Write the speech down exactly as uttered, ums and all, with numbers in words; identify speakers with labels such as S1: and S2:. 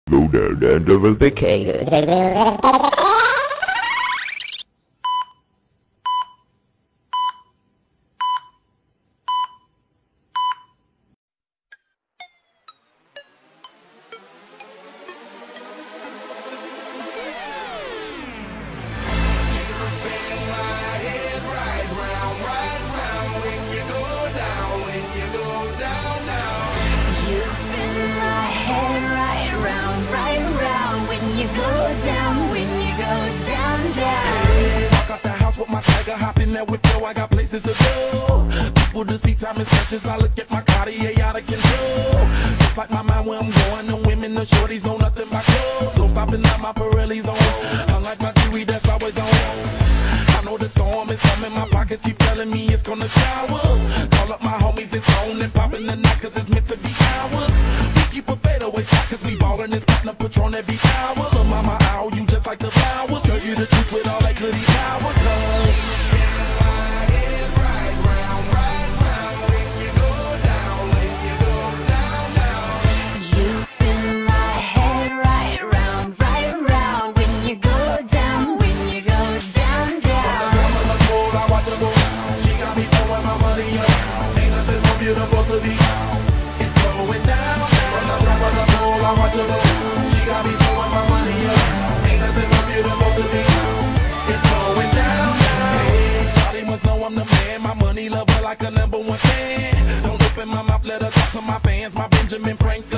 S1: Slow down and double the cake.
S2: Hop in that whip, yo, I got places to go. People to see, time is precious. I look at my Cartier out of control. Just like my mind where I'm going. The women, the shorties know nothing but clothes. No stopping at my Pirelli's on. Unlike my jewelry that's always on. I know the storm is coming. My pockets keep telling me it's gonna shower. Call up my homies, it's on and popping the night cause it's meant to be ours. We keep a fadeaway shot cause we ballin' this platinum Patron every hour. Look, mama, ow, you just like the flowers. Girl, you the truth with all that goody power. Cause she got me throwing my money up. Ain't nothing more beautiful to me. It's going down now. Hey, Charlie must know I'm the man. My money lover like a number one fan. Don't open my mouth, let her talk to my fans. My Benjamin Franklin.